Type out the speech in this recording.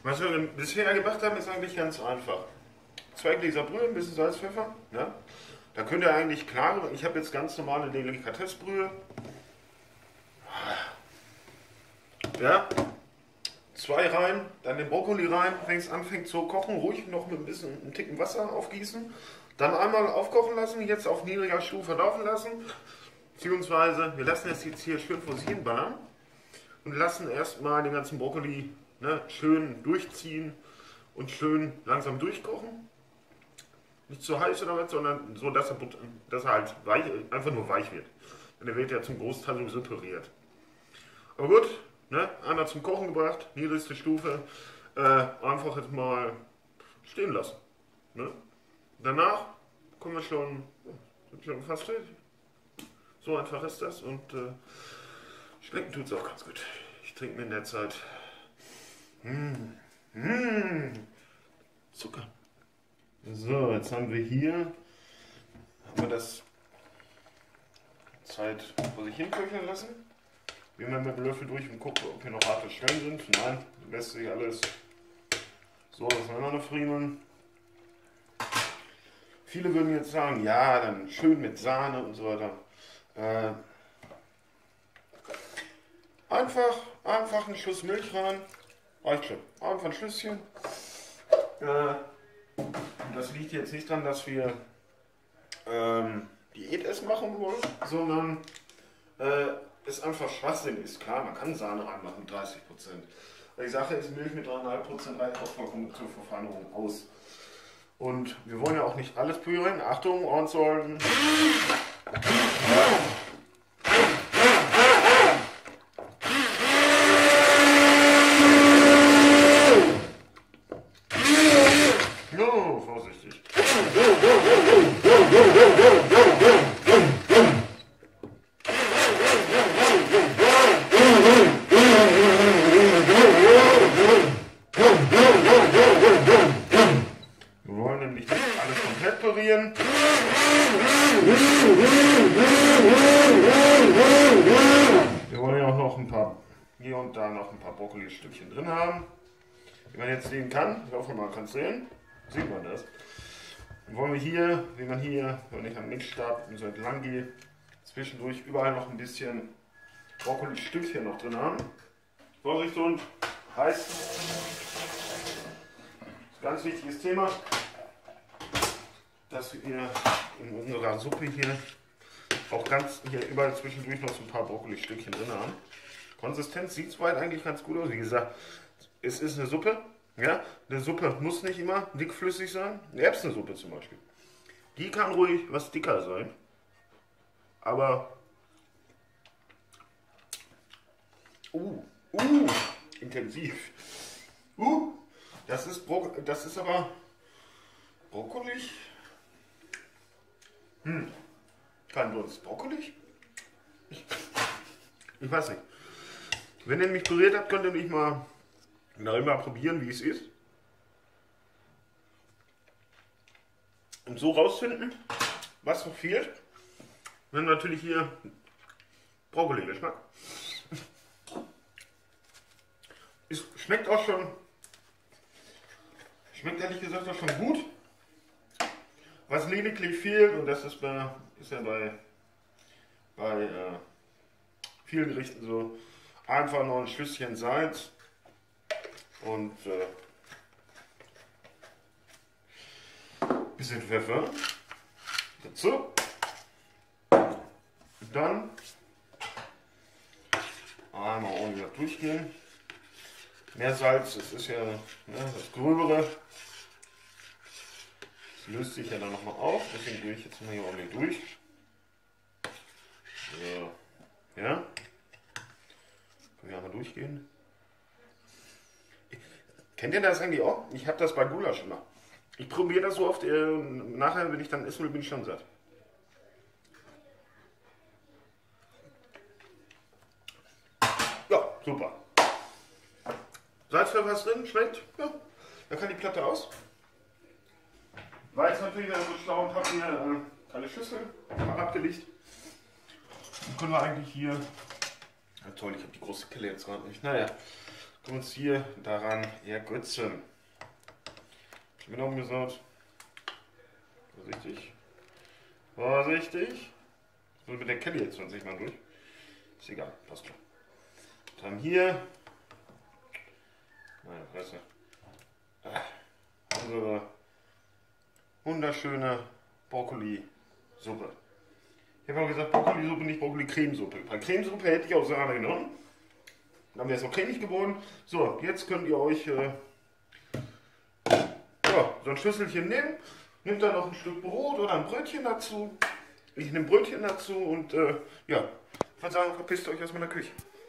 Was wir bisher gemacht haben, ist eigentlich ganz einfach. 2 Gläser Brühe, ein bisschen Salz, Pfeffer. Ja? Da könnt ihr eigentlich klare, ich habe jetzt ganz normale Delikatessbrühe. Ja, 2 rein, dann den Brokkoli rein, wenn es anfängt zu kochen, ruhig noch mit ein bisschen einen Ticken Wasser aufgießen. Dann einmal aufkochen lassen, jetzt auf niedriger Stufe laufen lassen. Beziehungsweise wir lassen es jetzt hier schön vor sich hin ballern und lassen erstmal den ganzen Brokkoli schön durchziehen und schön langsam durchkochen. Nicht zu heiß oder was, sondern so, dass er halt weich, einfach nur weich wird. Denn er wird ja zum Großteil sowieso püriert. Aber gut, einmal zum Kochen gebracht, niedrigste Stufe, einfach jetzt mal stehen lassen. Ne? Danach kommen wir sind schon fast fertig. So einfach ist das und schmecken tut es auch ganz gut. Ich trinke mir in der Zeit Zucker. So, jetzt haben wir das Zeit vor sich hin köcheln lassen. Gehen wir mit dem Löffel durch und gucken, ob hier noch harte Stellen sind. Nein, lässt sich alles so auseinander friemeln. Viele würden jetzt sagen, ja, dann schön mit Sahne und so weiter. Einfach einen Schuss Milch rein. Reicht schon. Einfach ein Schlüsschen. Das liegt jetzt nicht daran, dass wir Diätessen machen wollen, sondern es einfach Schwachsinn ist. Klar, man kann Sahne reinmachen mit 30%. Die Sache ist, Milch mit 3,5% reicht auch vollkommen zur Verfeinerung aus. Und wir wollen ja auch nicht alles pürieren. Achtung, Ohrensollen. No, vorsichtig. Wir wollen nämlich nicht alles komplett pürieren. Wir wollen ja auch noch hier und da noch ein paar Brokkoli-Stückchen drin haben. Wie man jetzt sehen kann, ich hoffe man kann es sehen, sieht man das. Dann wollen wir hier, wenn ich am Mixstab so entlang gehe, zwischendurch überall noch ein bisschen Brokkoli-Stückchen noch drin haben. Vorsicht und heiß. Ganz wichtiges Thema, dass wir in unserer Suppe hier auch hier überall zwischendurch noch so ein paar Brokkoli-Stückchen drin haben. Konsistenz sieht soweit eigentlich ganz gut aus. Wie gesagt, es ist eine Suppe. Ja? Eine Suppe muss nicht immer dickflüssig sein. Eine Erbsensuppe zum Beispiel. Die kann ruhig was dicker sein. Aber intensiv. Das ist aber Brokkoli. Kein Durst. Brokkoli? Ich weiß nicht. Wenn ihr mich püriert habt, könnt ihr mich mal probieren, wie es ist. Und so rausfinden, was noch fehlt. Wir haben natürlich hier Brokkoli-Geschmack. Es schmeckt auch schon. Schmeckt ehrlich gesagt auch schon gut. Was lediglich fehlt, und das ist ja bei vielen Gerichten so, einfach noch ein Schüsschen Salz und bisschen Pfeffer dazu. Und dann einmal ordentlich durchgehen. Mehr Salz, das ist ja das Gröbere. Das löst sich ja dann nochmal auf, deswegen gehe ich jetzt mal hier ordentlich durch. So. Ja. Können wir einmal durchgehen. Kennt ihr das eigentlich auch? Ich habe das bei Gulasch immer. Ich probiere das so oft, nachher, wenn ich dann essen will, bin ich schon satt. Ja, super. Salz, Pfeffer ist drin, schmeckt. Ja, dann kann die Platte aus. War jetzt natürlich so schlau und habe hier eine Schüssel mal abgelegt. Dann können wir eigentlich hier. Ja, toll, ich habe die große Kelle jetzt gerade nicht. Naja, uns hier daran ergötzen. Ich bin umgesaut. Vorsichtig. Vorsichtig. So mit der Kelle jetzt 20 Mal durch. Ist egal, passt schon. Dann hier. Meine Fresse. Unsere wunderschöne Brokkoli-Suppe. Ich habe auch gesagt Brokkoli-Suppe, nicht Brokkoli-Cremesuppe. Bei Cremesuppe hätte ich auch Sahne genommen. Dann wäre es auch cremig geworden. So, jetzt könnt ihr euch ja, so ein Schüsselchen nehmen. Nehmt da noch ein Stück Brot oder ein Brötchen dazu. Ich nehme Brötchen dazu und ja, ich würde sagen, verpisst euch aus meiner Küche.